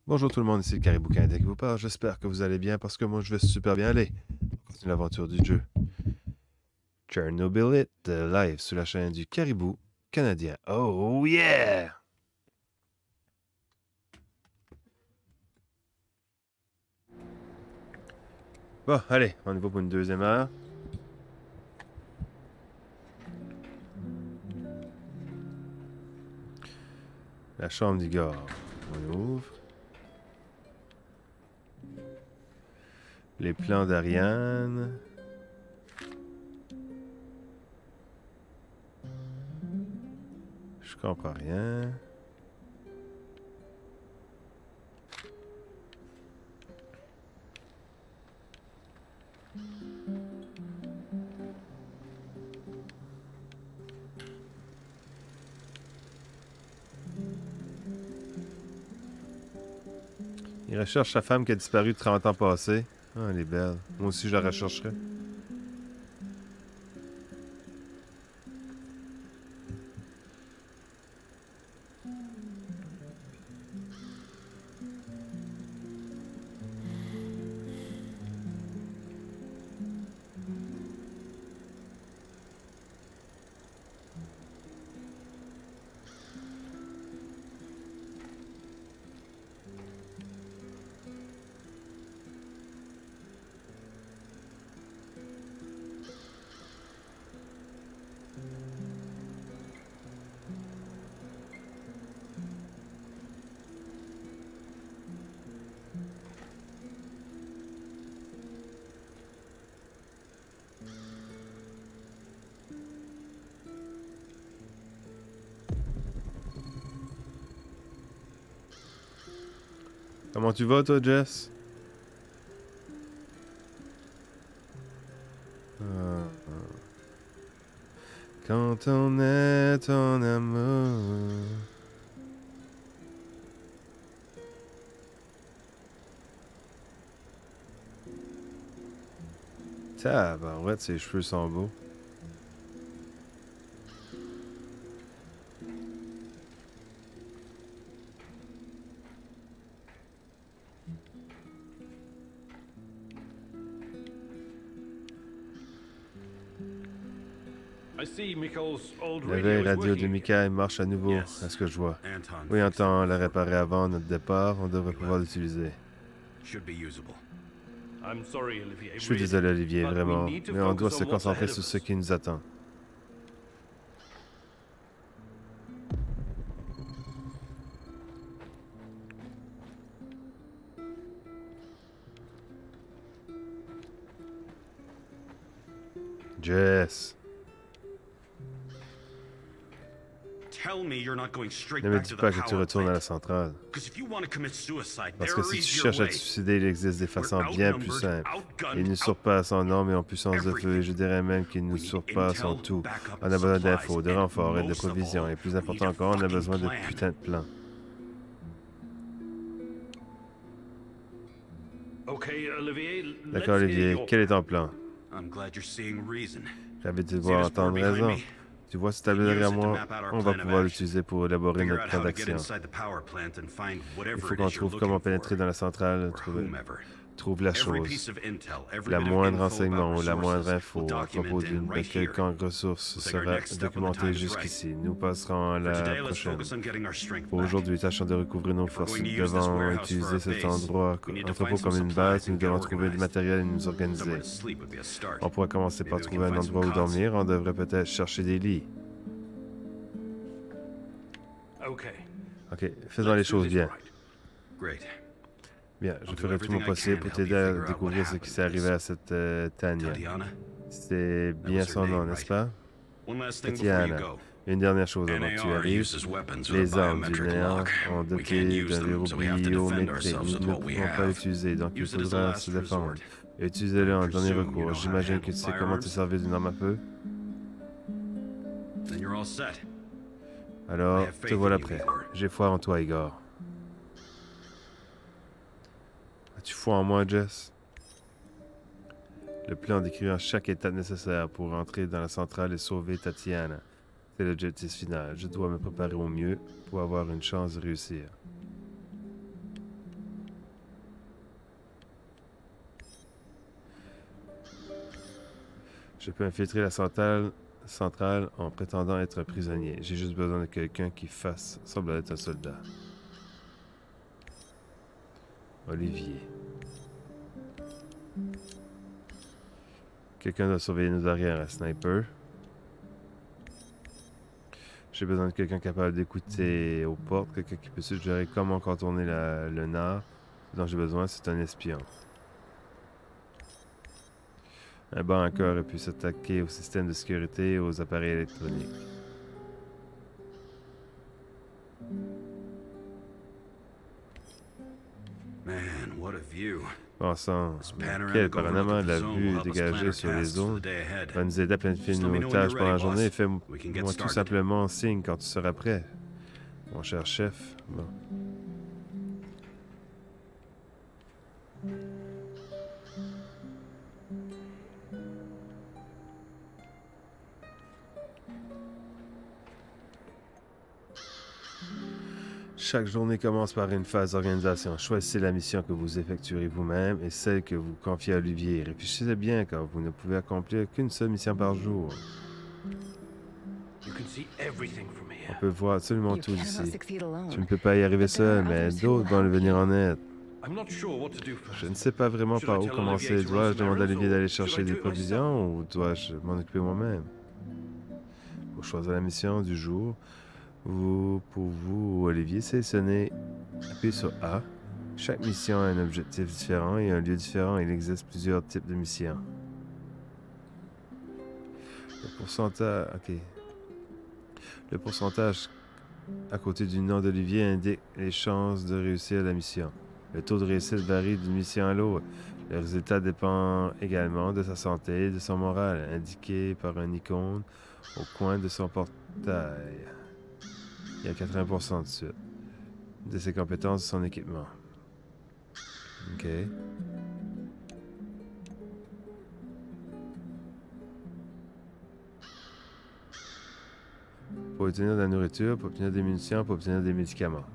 Bonjour tout le monde, ici le Caribou Canadien qui vous parle. J'espère que vous allez bien parce que moi je vais super bien aller. On continue l'aventure du jeu. Chernobyl It, live sur la chaîne du Caribou Canadien. Oh yeah! Bon, allez, on y va pour une deuxième heure. La chambre d'Igor. On ouvre. Les plans d'Ariane. Je comprends rien. Il recherche sa femme qui a disparu 30 ans passés. Ah, elle est belle. Moi aussi, je la rechercherai. Comment tu vas, toi, Jess? Ah, ah. Quand on est en amour. Tabarouette, ses cheveux sont beaux. La vieille radio de Michael marche à nouveau, à ce que je vois. Oui, Anton l'a réparé avant notre départ, on devrait pouvoir l'utiliser. Je suis désolé, Olivier, vraiment, mais on doit se concentrer sur ce qui nous attend. Jess, ne me dis pas que tu retournes à la centrale. Parce que si tu cherches à te suicider, il existe des façons bien plus simples. Ils nous surpassent en nombre et en puissance de feu, et je dirais même qu'ils nous surpassent en tout. On a besoin d'infos, de renforts et de provisions, et plus important encore, on a besoin de putain de plans. D'accord, Olivier, quel est ton plan? Ravi de te voir entendre raison. Tu vois ce tableau derrière moi? On va pouvoir l'utiliser pour élaborer notre plan d'action. Il faut qu'on trouve comment pénétrer dans la centrale, trouve la chose. La moindre renseignement ou la moindre info à propos d'une quelconque ressource sera documentée jusqu'ici. Nous passerons à la prochaine. Pour aujourd'hui, tâchons de recouvrir nos forces. Nous devons utiliser cet entrepôt comme une base. Nous devons trouver du matériel et nous organiser. On pourrait commencer par trouver un endroit où dormir. On devrait peut-être chercher des lits. Ok, faisons les choses bien. Bien, je ferai tout mon possible pour t'aider à découvrir ce qui s'est arrivé à cette Tanya. C'est bien son nom, n'est-ce pas? Tatiana. Une dernière chose avant que tu arrives. Les armes du néant ont doté d'un verrou biométrique. Nous ne pouvons pas l'utiliser, donc il faudra se défendre. Utilisez-le en dernier recours. J'imagine que tu sais comment te servir d'une arme à feu. Alors, te voilà prêt. J'ai foi en toi, Igor. As-tu foi en moi, Jess? Le plan décrivant chaque étape nécessaire pour entrer dans la centrale et sauver Tatiana. C'est l'objectif final. Je dois me préparer au mieux pour avoir une chance de réussir. Je peux infiltrer la centrale en prétendant être un prisonnier. J'ai juste besoin de quelqu'un qui fasse semblant d'être un soldat. Olivier. Quelqu'un doit surveiller nos arrières, un sniper. J'ai besoin de quelqu'un capable d'écouter aux portes, quelqu'un qui peut suggérer comment contourner le nord. Ce dont j'ai besoin, c'est un espion. Un banqueur aurait pu s'attaquer au système de sécurité et aux appareils électroniques. Man, what a view. Pensons, quel panorama de la vue dégagée sur les zones va nous aider à planifier nos tâches pendant la journée. Fais-moi tout simplement signe quand tu seras prêt, mon cher chef. Bon. Chaque journée commence par une phase d'organisation. Choisissez la mission que vous effectuerez vous-même et celle que vous confiez à Olivier. Réfléchissez bien car vous ne pouvez accomplir qu'une seule mission par jour. On peut voir absolument tout ici. Tu ne peux pas y arriver seul, mais d'autres vont venir en aide. Je ne sais pas vraiment par où commencer. Dois-je demander à Olivier d'aller chercher des provisions ou dois-je m'en occuper moi-même? Pour choisir la mission du jour, pour vous, Olivier, sélectionnez, appuyez sur A. Chaque mission a un objectif différent et un lieu différent. Il existe plusieurs types de missions. Le pourcentage... OK. Le pourcentage à côté du nom d'Olivier indique les chances de réussir la mission. Le taux de réussite varie d'une mission à l'autre. Le résultat dépend également de sa santé et de son moral, indiqué par une icône au coin de son portail. Il y a 80% de suite. De ses compétences et son équipement. OK. Pour obtenir de la nourriture, pour obtenir des munitions, pour obtenir des médicaments.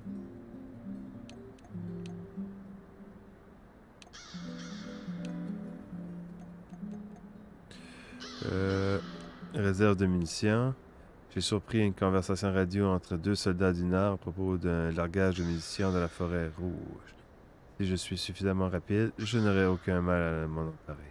Réserve de munitions. J'ai surpris une conversation radio entre deux soldats du Nord à propos d'un largage de munitions dans la forêt rouge. Si je suis suffisamment rapide, je n'aurai aucun mal à m'en emparer.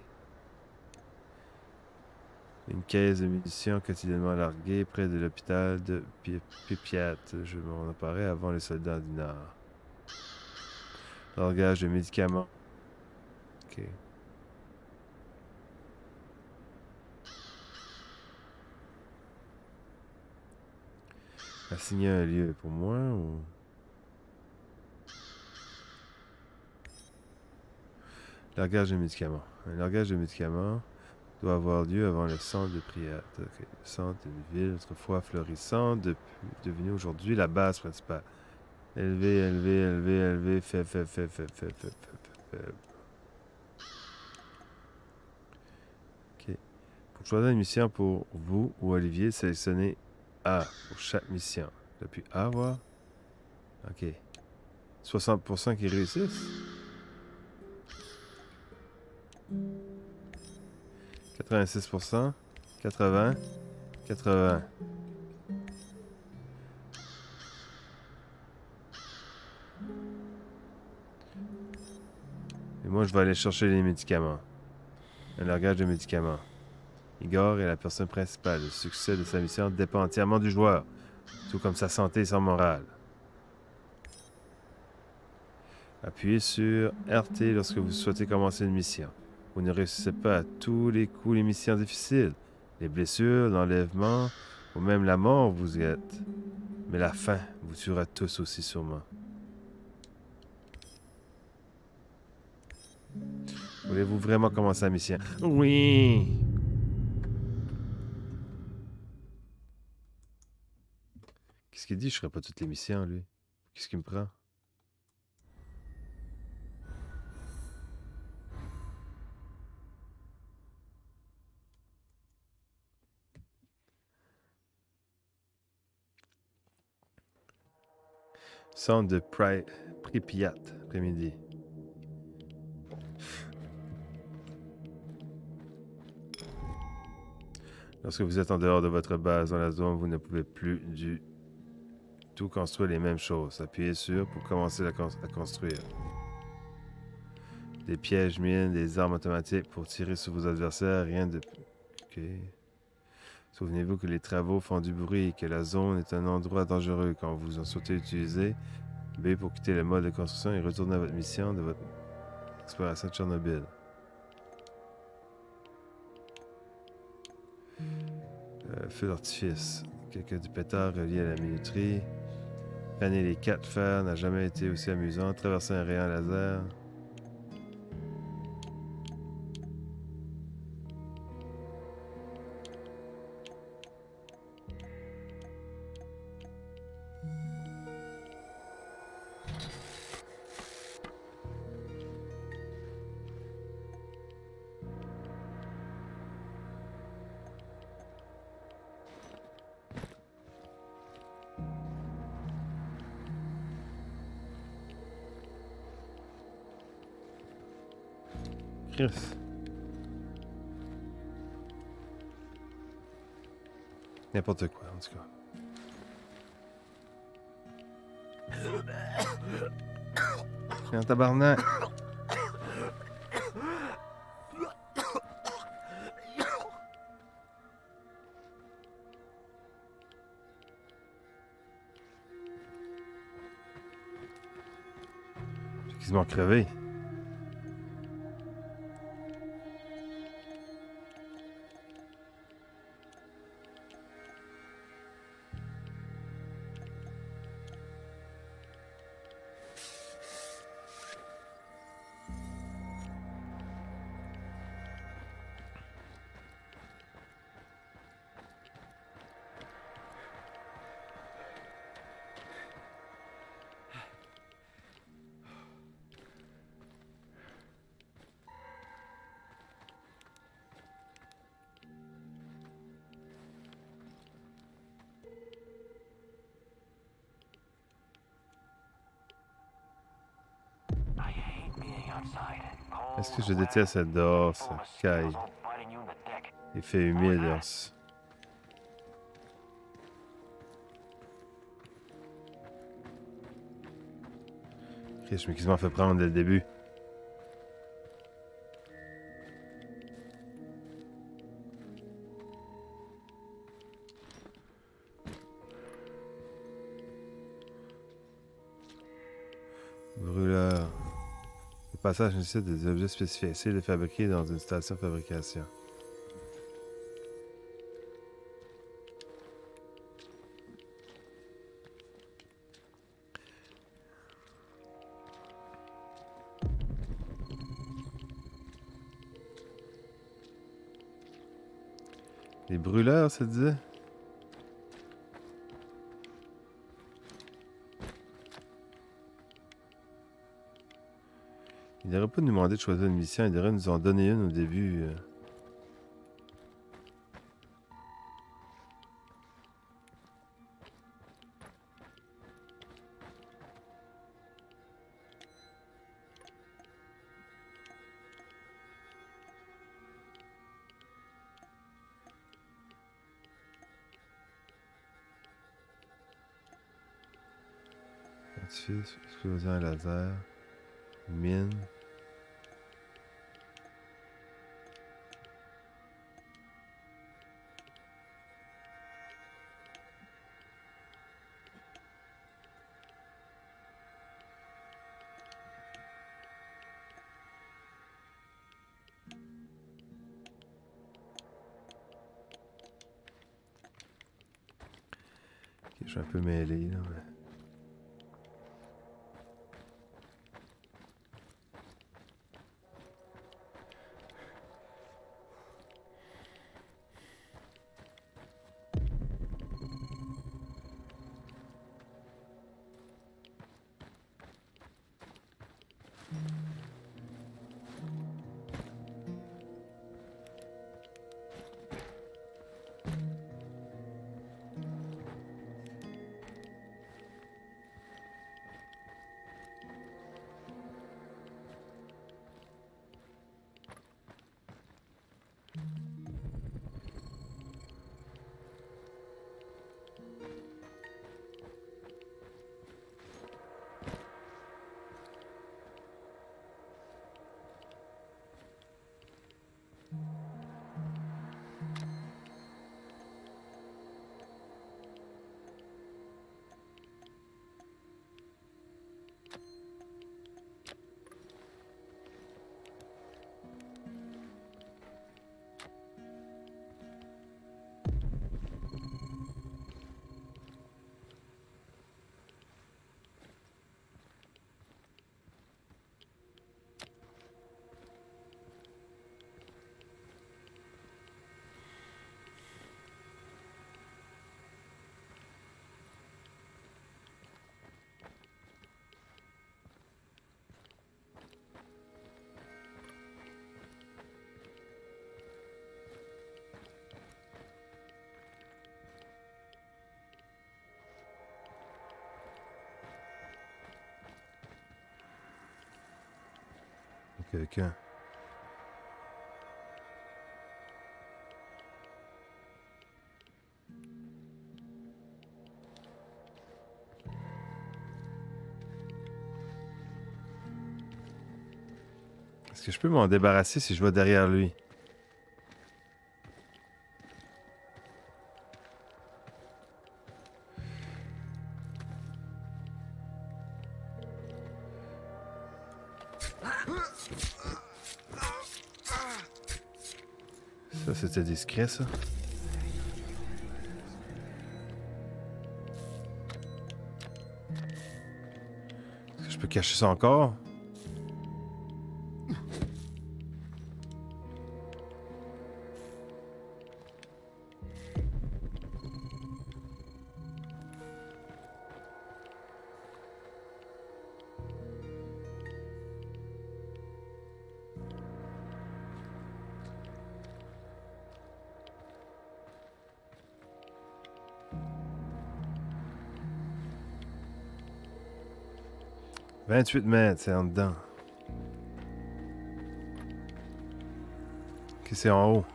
Une caisse de munitions quotidiennement larguée près de l'hôpital de Pipiat. Je m'en emparais avant les soldats du Nord. Largage de médicaments. OK. Assigner un lieu pour moi ou... Largage de médicaments. Un largage de médicaments doit avoir lieu avant le centre de prière. Okay. Le centre d'une ville autrefois florissante, devenu aujourd'hui la base principale. Élevé, fait. OK. Pour choisir une mission pour vous ou Olivier, sélectionnez A pour chaque mission. Depuis A, voir. OK. 60% qui réussissent. 86%. 80. 80. Et moi, je vais aller chercher les médicaments. Un largage de médicaments. Igor est la personne principale. Le succès de sa mission dépend entièrement du joueur, tout comme sa santé et son moral. Appuyez sur RT lorsque vous souhaitez commencer une mission. Vous ne réussissez pas à tous les coups les missions difficiles. Les blessures, l'enlèvement, ou même la mort vous guette. Mais la faim vous tuera tous aussi sûrement. Voulez-vous vraiment commencer la mission? Oui! Qu'est-ce qu'il dit? Je ferai pas toutes les missions, lui. Qu'est-ce qu'il me prend? Centre de Pripyat, après-midi. Lorsque vous êtes en dehors de votre base dans la zone, vous ne pouvez plus du tout construire les mêmes choses. Appuyez sur pour commencer à construire. Des pièges mines, des armes automatiques pour tirer sur vos adversaires, rien de... Ok. Souvenez-vous que les travaux font du bruit et que la zone est un endroit dangereux. Quand vous en souhaitez utiliser, B pour quitter le mode de construction et retourner à votre mission de votre exploration de Tchernobyl. Feu d'artifice. Quelqu'un du pétard relié à la minuterie. Planer les 4 fers n'a jamais été aussi amusant. Traverser un rayon laser. Chris. N'importe quoi, en tout cas. Un tabarnak. J'ai quasiment crevé. Est-ce que je déteste être dehors, ça caille. Il fait humide dehors. Chris, je m'ai quasiment fait prendre dès le début. Brûleur. Le passage nécessite des objets spécifiques. Essayez de les fabriquer dans une station de fabrication. Les brûleurs, ça disait? Il n'aurait pas nous demandé de choisir une mission, il devrait nous en donner une au début. Explosion à laser. Mine. Ok, je suis un peu mêlé là, mais... Quelqu'un. Est-ce que je peux m'en débarrasser si je vais derrière lui? Ça, c'était discret, ça. Est-ce que je peux cacher ça encore? « 28 mètres, c'est en dedans. » Ok, c'est en haut.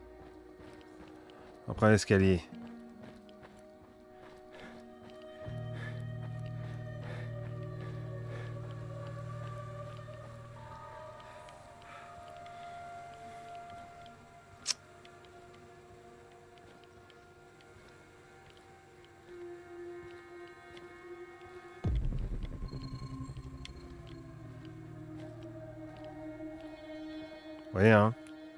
On prend l'escalier. Voyons.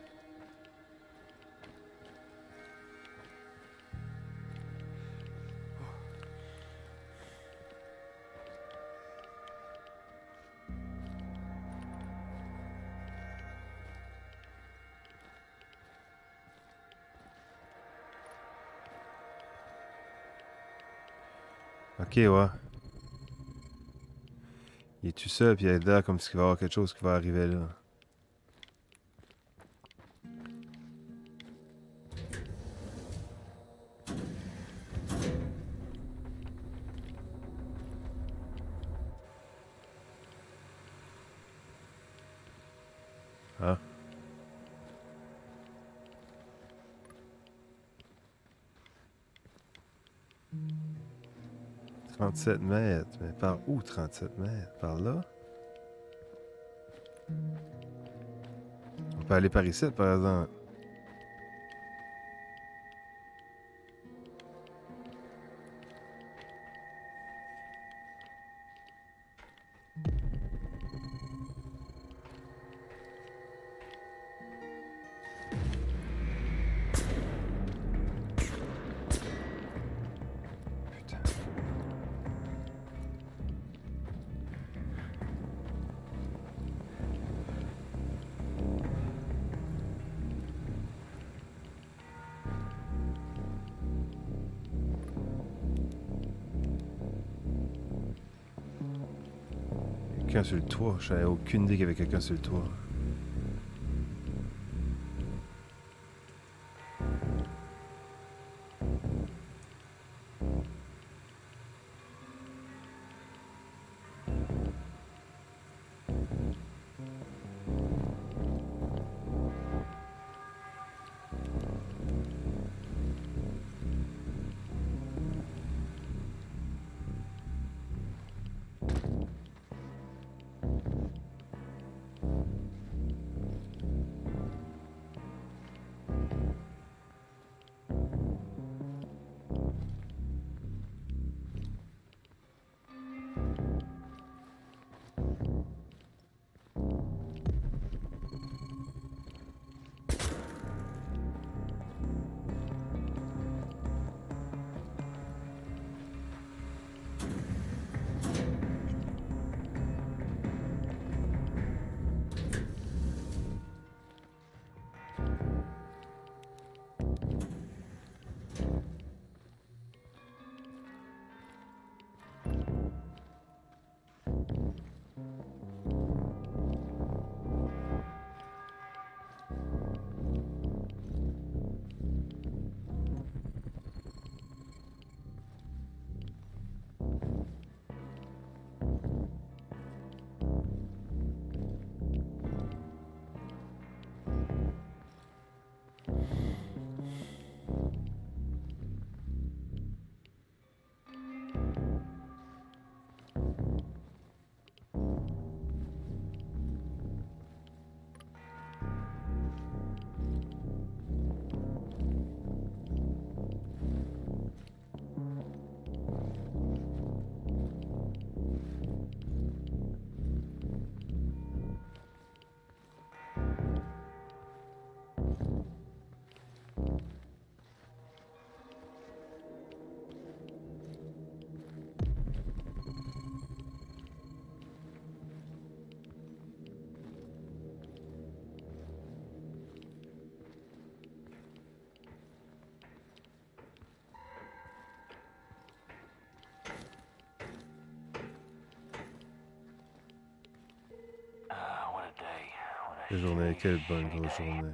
Ok, ouais. Il est tout seul, puis il est là comme s'il va y avoir quelque chose qui va arriver là. Ah. « 37 mètres. Mais par où 37 mètres? Par là? On peut aller par ici, par exemple. Putain. Quelqu'un sur le toit. Je n'avais aucune idée qu'il y avait quelqu'un sur le toit. La journée, quelle bonne grosse journée.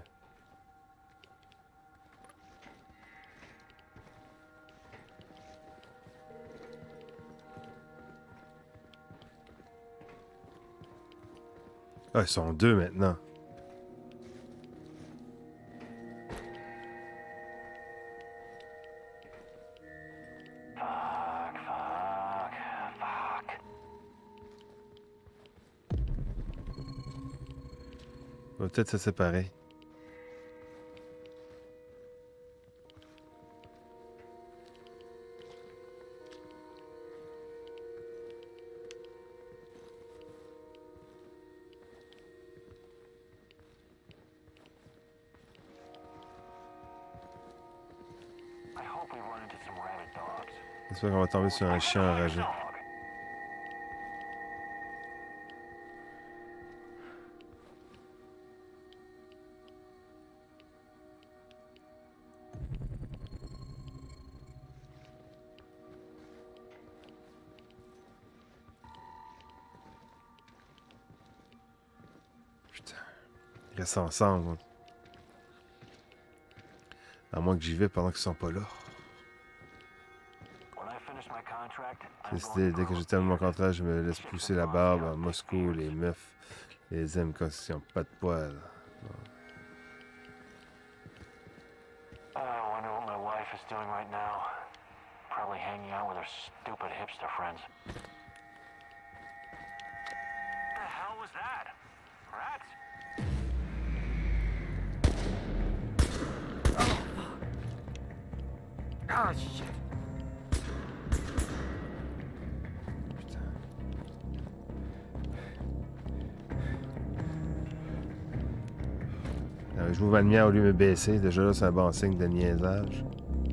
Ah, ils sont deux maintenant. On va peut-être se séparer. J'espère qu'on va tomber sur un chien enragé. Putain. Ils restent ensemble. À moins que j'y vais pendant qu'ils sont pas là. J'ai décidé, dès que je termine mon contrat, je me laisse pousser la barbe à Moscou. Les meufs les aiment quand ils n'ont pas de poils. I wonder what my wife is doing right now. Probably hanging out with her stupid hipster friends. What the hell was that? Rats? Oh, shit. Je m'ouvre la lumière au lieu de me baisser. Déjà là, c'est un bon signe de niaisage.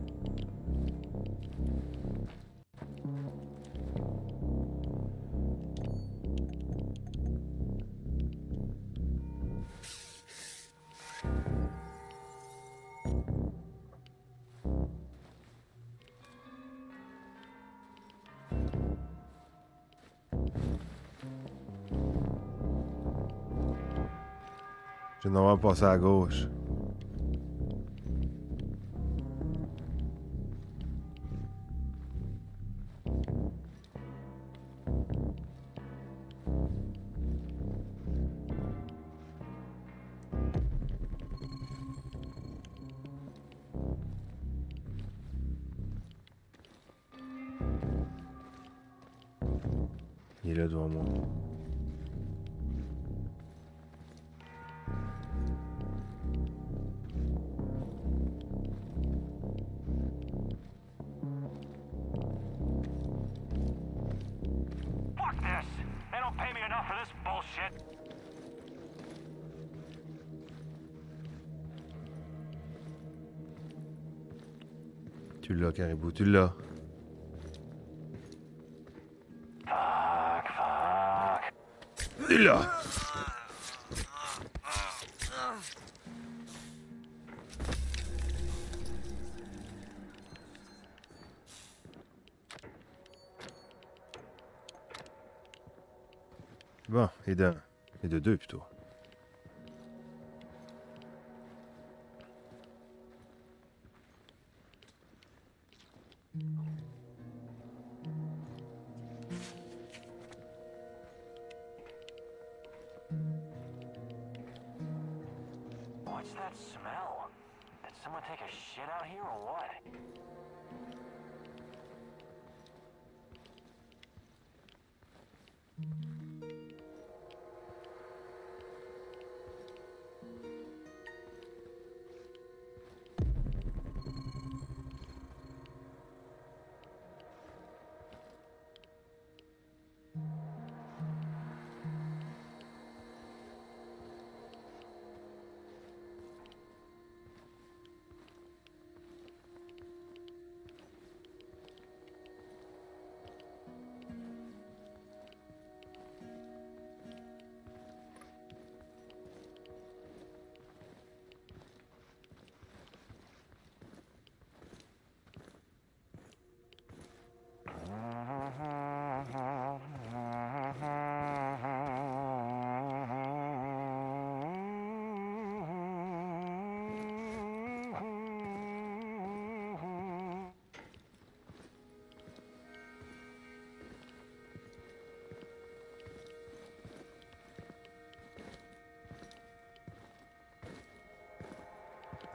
Je vais normalement passer à gauche. Il est là devant moi. Fuck this! They don't pay me enough for this bullshit! Tu l'as, Caribou, tu l'as. Fuck. Tu l'as! Bon, et d'un. Et de deux, plutôt. What's that smell? Did someone take a shit out here or what?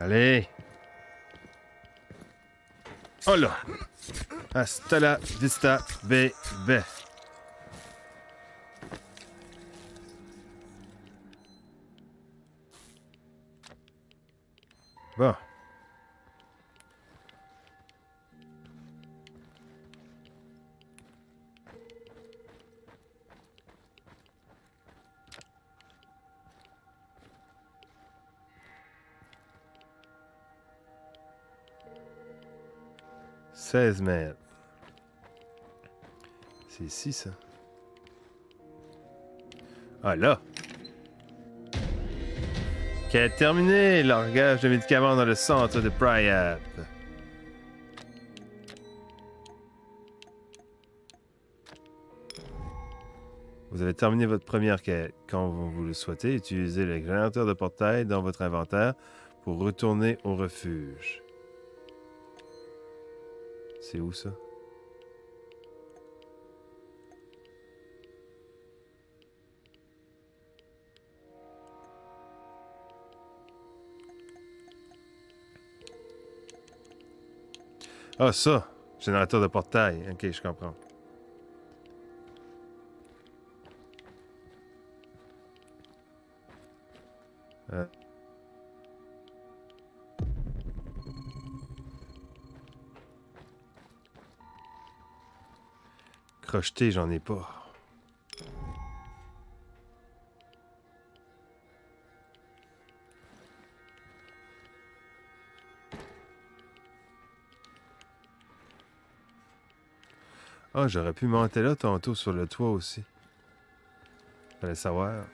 Allez! Oh là! Hasta la vista, baby! Bon. « 16 mètres. C'est ici, ça. Ah, là! Quête terminée! Largage de médicaments dans le centre de Pryatt. Vous avez terminé votre première quête. Quand vous le souhaitez, utilisez le générateur de portail dans votre inventaire pour retourner au refuge. C'est où, ça? Ah, ça! Générateur de portail. Ok, je comprends. Crocheté, j'en ai pas. Ah, j'aurais pu monter là tantôt sur le toit aussi. Fallait savoir.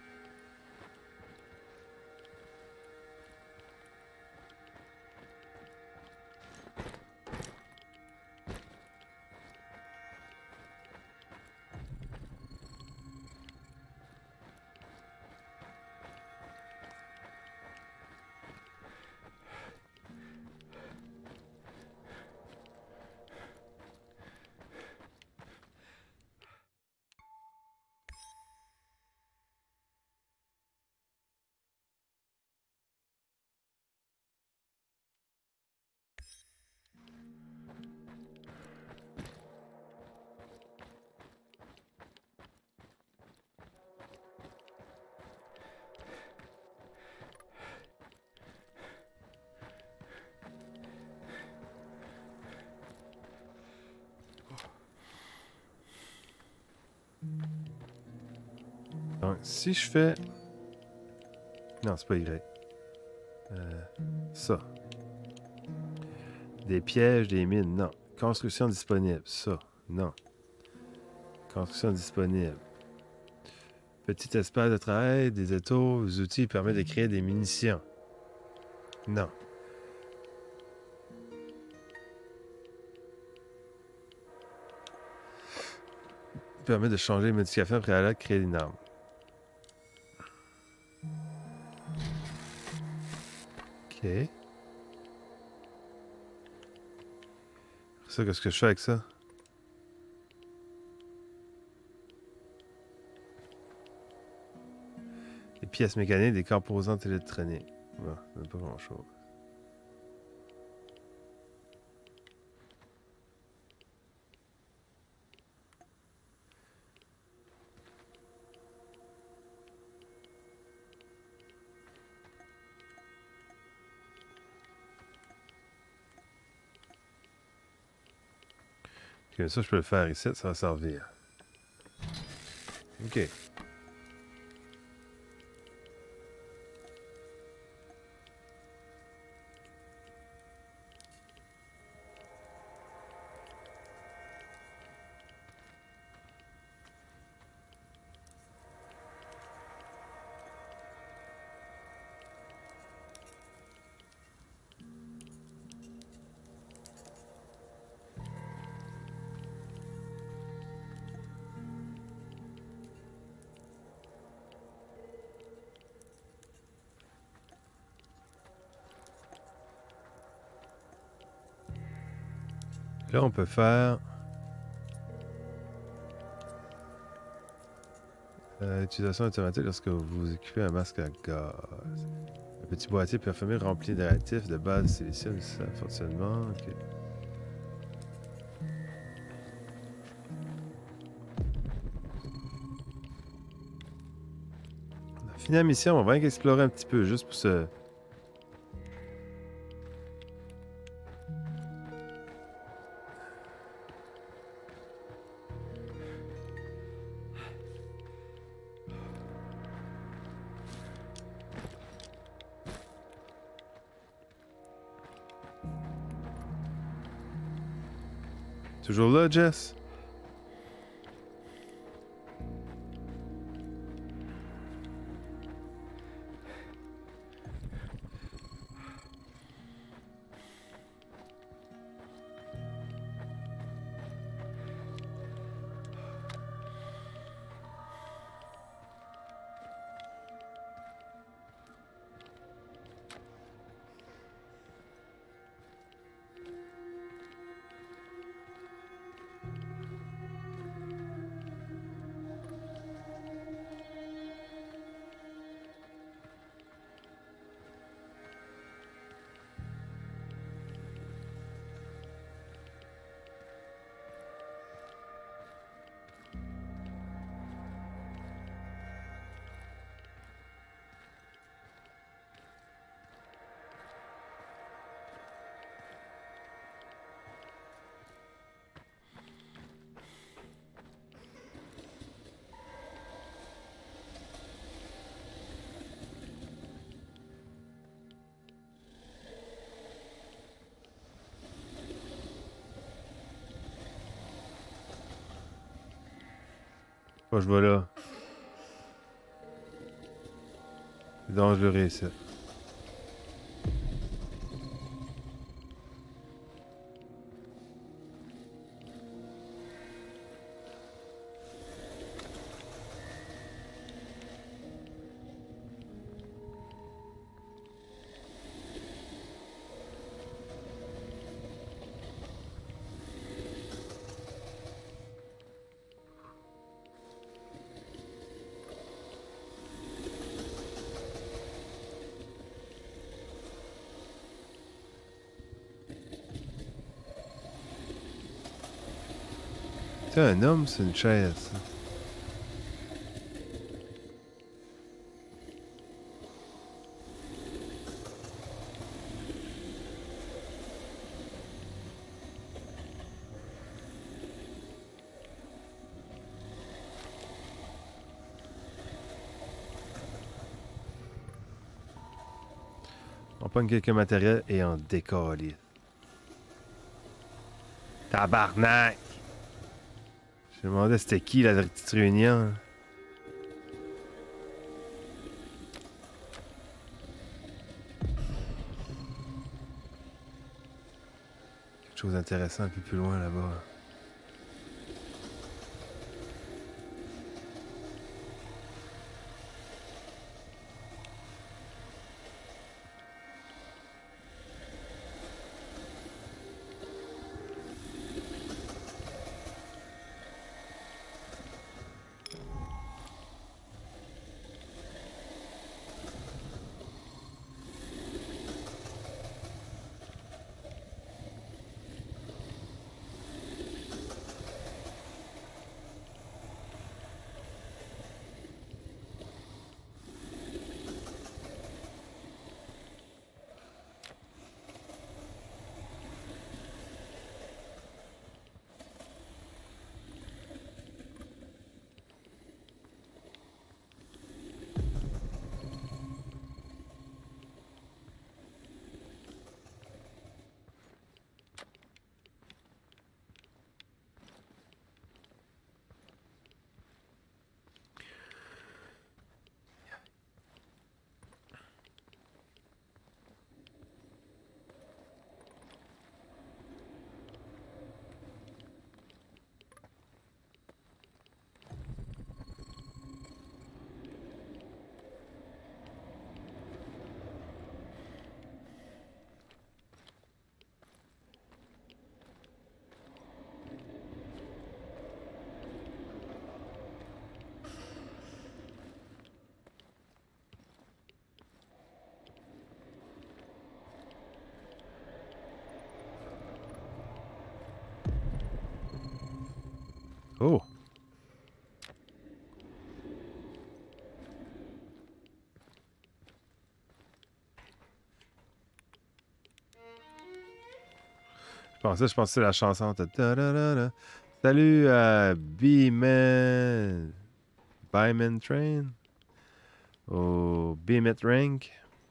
Donc, si je fais... Non, c'est pas Y. Ça. Des pièges, des mines, non. Construction disponible, ça, non. Construction disponible. Petit espace de travail, des étaux, des outils permettent de créer des munitions. Non. Permet de changer les modifications préalables, créer une arme. Ok. Ça, qu'est-ce que je fais avec ça? Des pièces mécaniques, des composantes électroniques. Bon, c'est pas grand-chose. Ok, ça, je peux le faire ici, ça va servir. Ok. Là, on peut faire... utilisation automatique lorsque vous équipez un masque à gaz. Un petit boîtier parfumé rempli de réactifs de base silicium, c'est ça, fonctionnement, ok. On a fini la mission, on va rien explorer un petit peu, juste pour se... Toujours là, Jess? Moi, je vais là. C'est dangereux ici. C'est un homme, c'est une chaise. On pogne quelques matériels et on décolle. Tabarnak! Je me demandais c'était qui la petite réunion. Quelque chose d'intéressant un peu plus loin là-bas. Je pensais que c'est la chanson. Ta-da-da-da. Salut à B-Man. Byman Train. Au B-Met Rank.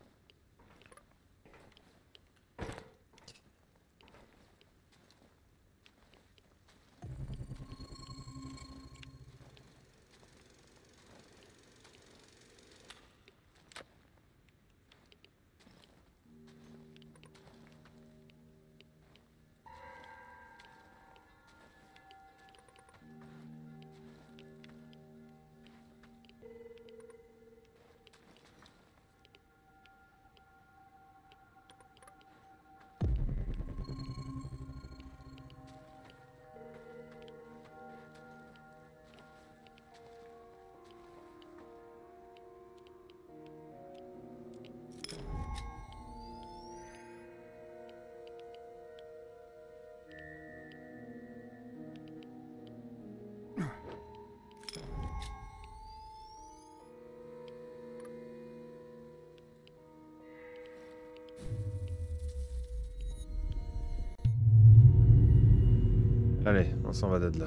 Allez, on s'en va de là.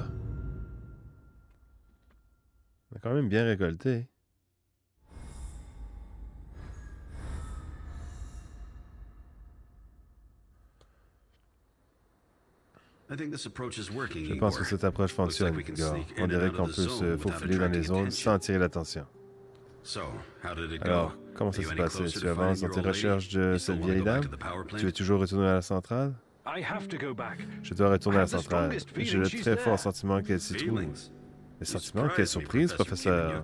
On a quand même bien récolté. Je pense que cette approche fonctionne, Igor. On dirait qu'on peut se faufiler dans les zones sans attirer l'attention. Alors, comment ça s'est passé? Tu avances dans tes recherches de cette vieille dame? Tu veux toujours retourner à la centrale? Je dois retourner à la centrale. J'ai le très fort sentiment qu'elle s'y trouve. Le sentiment? Quelle surprise, professeur!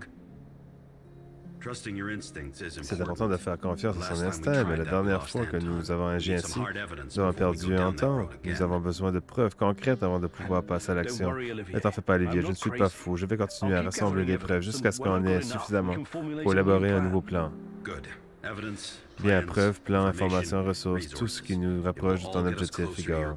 C'est important de faire confiance à son instinct, mais la dernière fois que nous avons agi ainsi, nous avons perdu un temps. Nous avons besoin de preuves concrètes avant de pouvoir passer à l'action. Ne t'en fais pas, Olivier, je ne suis pas fou. Je vais continuer à rassembler des preuves jusqu'à ce qu'on ait suffisamment pour élaborer un nouveau plan. Bien, preuves, plans, informations, ressources, tout ce qui nous rapproche de ton objectif, Igor.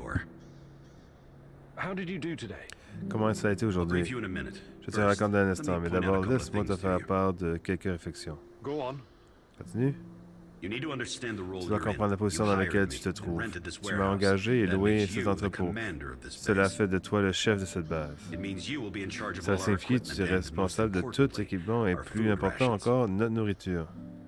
Comment ça a été aujourd'hui? Je te raconte un instant, mais d'abord, laisse-moi te faire part de quelques réflexions. Continue. Tu dois comprendre la position dans laquelle tu te trouves. Tu m'as engagé et loué cet entrepôt. Cela fait de toi le chef de cette base. Ça signifie que tu es responsable de tout équipement et, plus important encore, notre nourriture.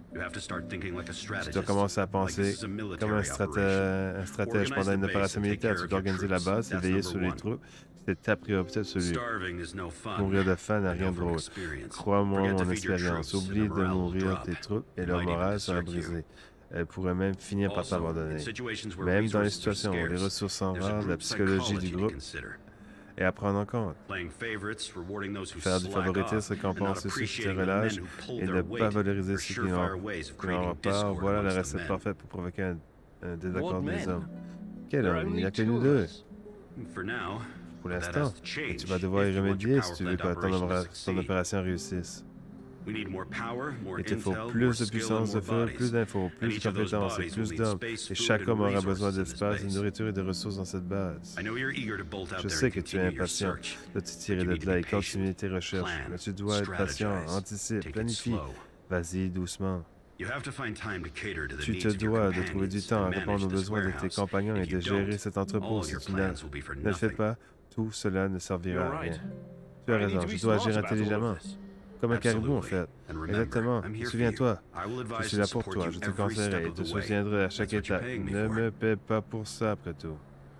Tu dois commencer à penser comme un stratège pendant une opération militaire. Tu dois organiser la base et veiller sur les troupes. C'est ta priorité absolue. Mourir de faim n'a rien de drôle. Crois-moi, mon expérience. Oublie de mourir tes troupes et leur morale sera brisée. Elles pourraient même finir par t'abandonner. Même dans les situations où les ressources sont rares, la psychologie du groupe est à prendre en compte. Faire du favoritisme récompense ceux qui te relâchent et ne pas valoriser ceux qui n'ont pas. Voilà la recette parfaite pour provoquer un désaccord des hommes. Quel homme? Il n'y a que nous deux. Pour l'instant, et tu vas devoir y remédier si tu veux que ton opération réussisse. Il te faut plus de puissance de feu, plus d'infos, plus de compétences et plus d'hommes. Et chaque homme aura besoin d'espace, de nourriture et de ressources dans cette base. Je sais que tu es impatient de te tirer de là et continuer tes recherches. Mais tu dois être patient, anticipe, planifie. Vas-y, doucement. Tu te dois de trouver du temps à répondre aux besoins de tes compagnons et de gérer cet entrepôt. Si tu ne le fais pas, tout cela ne servira à rien. Tu as raison, je dois agir intelligemment. Comme un caribou, en fait. Exactement. Souviens-toi, je suis là pour toi. Je te conseillerai et te soutiendrai à chaque étape. Ne me paie pas pour ça, après tout.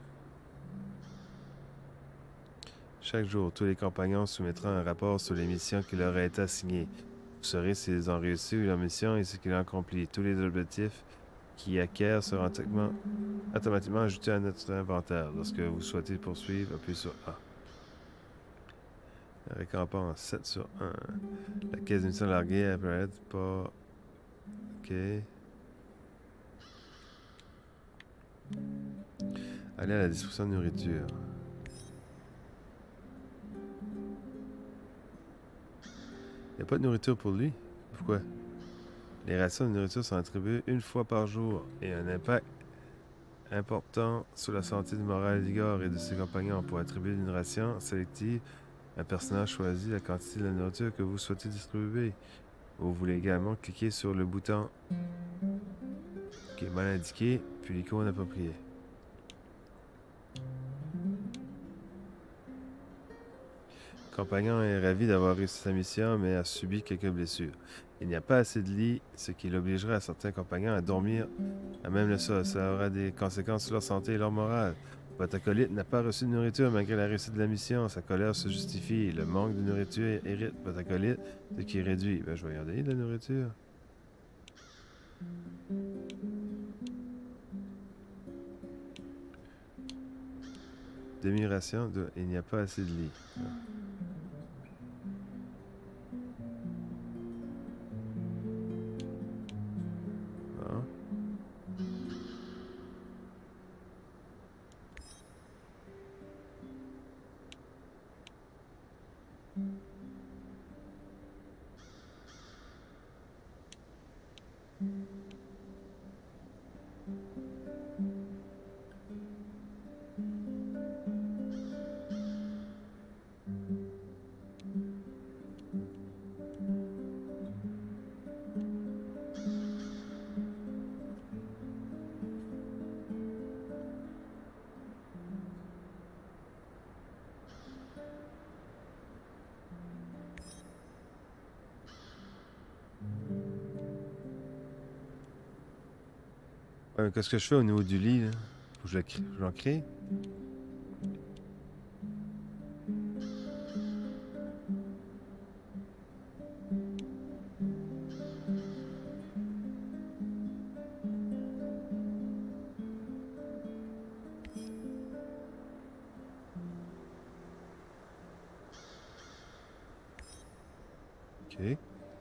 Chaque jour, tous les compagnons soumettront un rapport sur les missions qui leur a été assignées. Vous saurez s'ils ont réussi leur mission et ce qu'ils ont accompli. Tous les objectifs qui acquièrent seront automatiquement ajoutés à notre inventaire. Lorsque vous souhaitez poursuivre, appuyez sur A. La récompense 7 sur 1. La caisse d'émission larguée apparaît pas. Ok. Aller à la distribution de nourriture. Il n'y a pas de nourriture pour lui. Pourquoi? Les rations de nourriture sont attribuées une fois par jour et un impact important sur la santé du moral d'Igor et de ses compagnons. Pour attribuer une ration sélective, un personnage choisit la quantité de la nourriture que vous souhaitez distribuer. Vous voulez également cliquer sur le bouton qui est mal indiqué, puis l'icône appropriée. Le compagnon est ravi d'avoir réussi sa mission, mais a subi quelques blessures. Il n'y a pas assez de lits, ce qui l'obligerait à certains compagnons à dormir à même le sol. Ça aura des conséquences sur leur santé et leur morale. Votre acolyte n'a pas reçu de nourriture malgré la réussite de la mission. Sa colère se justifie. Le manque de nourriture irrite votre acolyte, ce qui réduit. Ben, je vais regarder de la nourriture. Demi-ration, il n'y a pas assez de lits. Bon. Qu'est-ce que je fais au niveau du lit, là? Faut que je l'en crée? OK.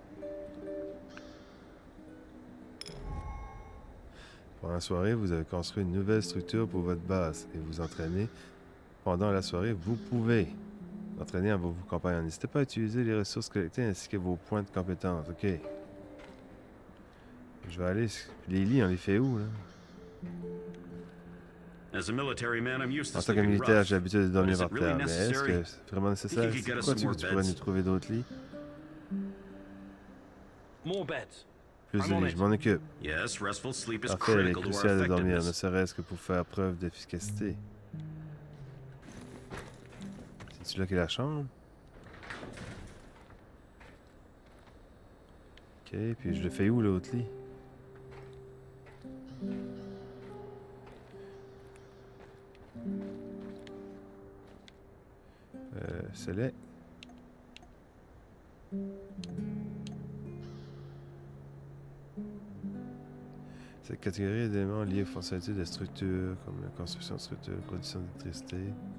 Pendant la soirée, vous avez construit une nouvelle structure pour votre base et vous entraînez. Pendant la soirée, vous pouvez entraîner vos compagnons. N'hésitez pas à utiliser les ressources collectées ainsi que vos points de compétence. OK. Je vais aller... Les lits, on les fait où, là? En tant que militaire, j'ai l'habitude de dormir par terre, mais est-ce que c'est vraiment nécessaire? Crois-tu que tu pourrais nous trouver d'autres lits? Plus de lits, je m'en occupe. Parfait, il est crucial de dormir, ne serait-ce que pour faire preuve d'efficacité. C'est-tu là qu'est la chambre? Ok, puis je le fais où l'autre lit? Select. Cette catégorie d'éléments liés aux fonctionnalités de structure, comme la construction de structure, production d'électricité,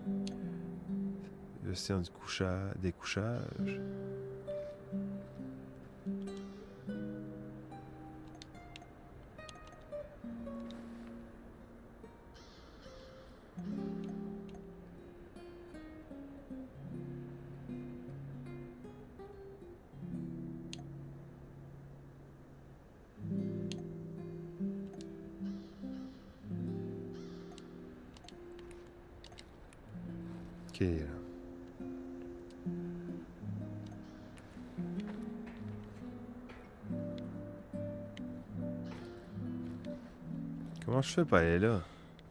gestion du couchage, des couchages. Ok. Comment je fais pour aller là?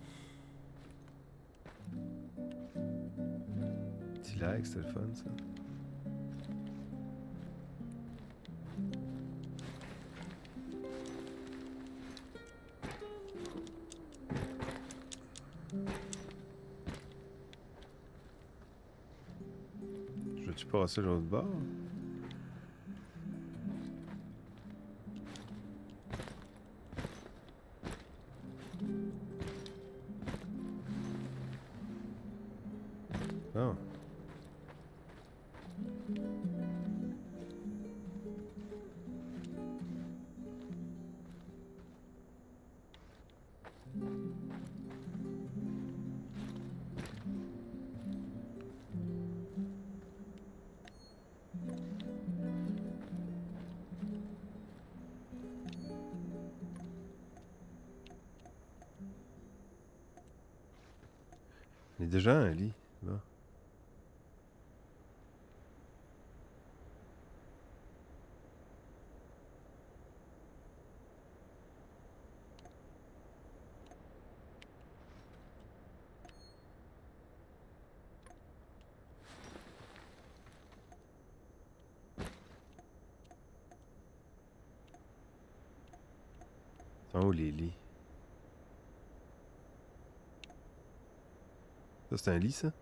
Petit lag, c'était le fun, ça. Je vais-tu passer l'autre bord? Oh. Il y a déjà un lit. Bon. Sont où les lits? Ça, c'est un lit, ça?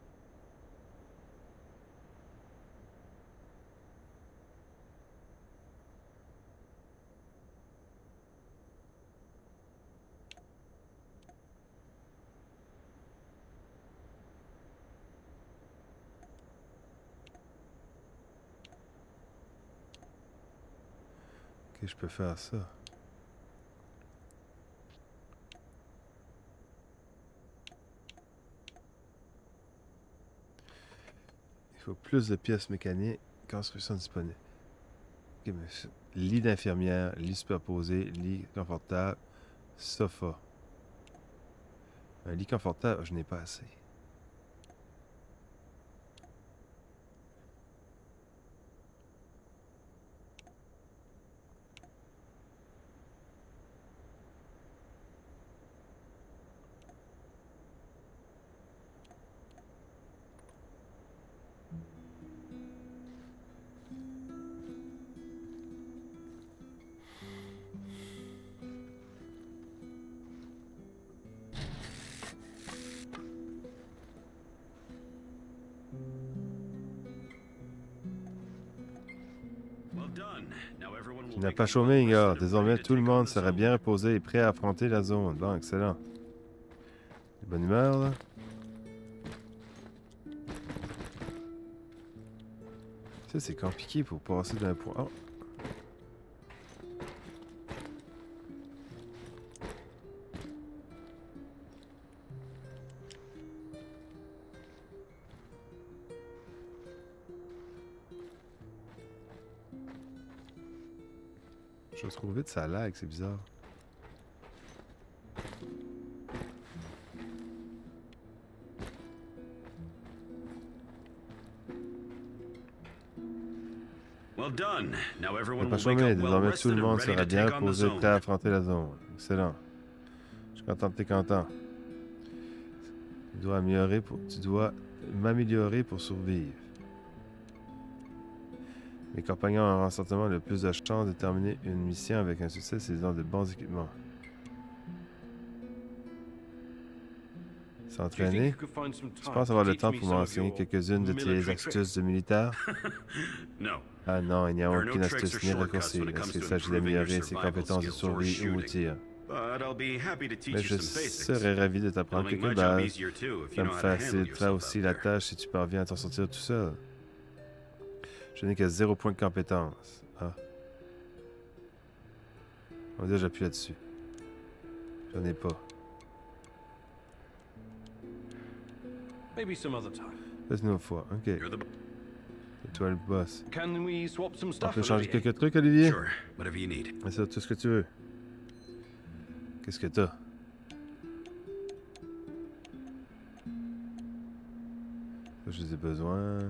Ok, je peux faire ça. Il faut plus de pièces mécaniques. Construction disponible. Ok, mais lit d'infirmière, lit superposé, lit confortable, sofa. Un lit confortable, je n'ai pas assez. Tu n'as pas chômé, Igor. Désormais, tout le monde serait bien reposé et prêt à affronter la zone. Bon, excellent. De bonne humeur, là. Ça, c'est compliqué pour passer d'un point. Oh. Je trouve vite, ça lag, c'est bizarre. Pas chômé, désormais tout le monde sera bien reposé, prêt à affronter la zone. Excellent. Je suis content que tu es content. Tu dois m'améliorer pour survivre. Mes compagnons auront certainement le plus de chances de terminer une mission avec un succès s'ils ont de bons équipements. S'entraîner? Tu penses avoir le temps pour m'enseigner quelques-unes de tes astuces de militaire? Ah non, il n'y a aucune astuce ni raccourci lorsqu'il s'agit d'améliorer ses compétences de survie ou au tir. Mais je serais ravi de t'apprendre quelques bases. Ça me facilitera aussi la tâche si tu parviens à t'en sortir tout seul. Je n'ai que 0 point de compétence. Ah. On va dire j'appuie là-dessus. J'en ai pas. Laisse une autre fois. Ok. C'est toi le boss. On peut changer quelques trucs, Olivier? C'est ça, tout ce que tu veux. Qu'est-ce que t'as? Je les ai besoin.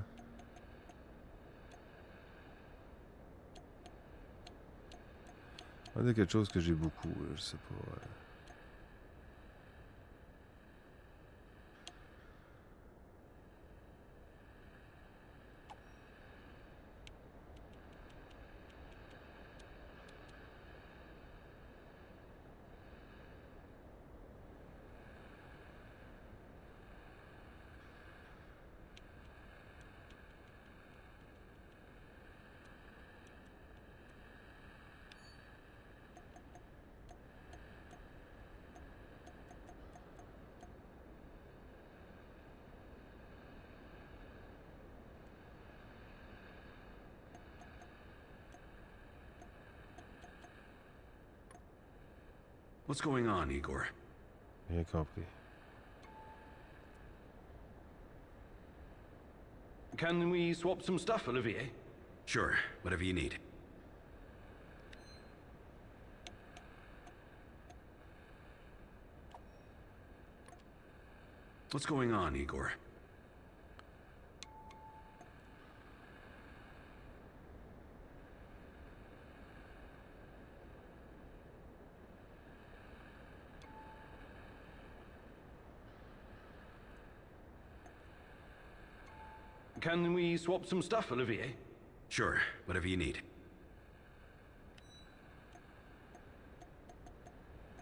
On va dire quelque chose que j'ai beaucoup, je sais pas. What's going on, Igor? Rien compris. Can we swap some stuff, Olivier? Sure, whatever you need. What's going on, Igor? Can we swap some stuff, Olivier? Sure, whatever you need.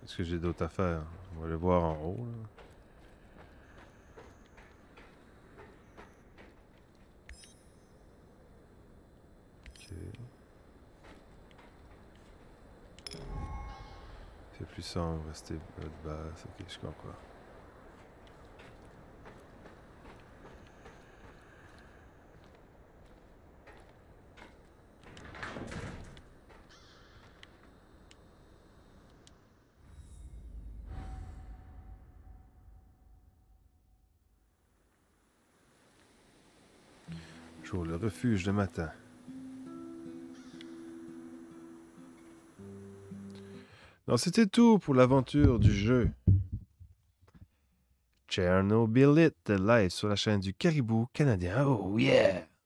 Est-ce que j'ai d'autres affaires? On va le voir en haut. Là. Ok. C'est plus sombre, rester de base. Ok, je comprends. Toujours le refuge de matin. Donc c'était tout pour l'aventure du jeu. Chernobyl live sur la chaîne du Caribou canadien. Oh yeah!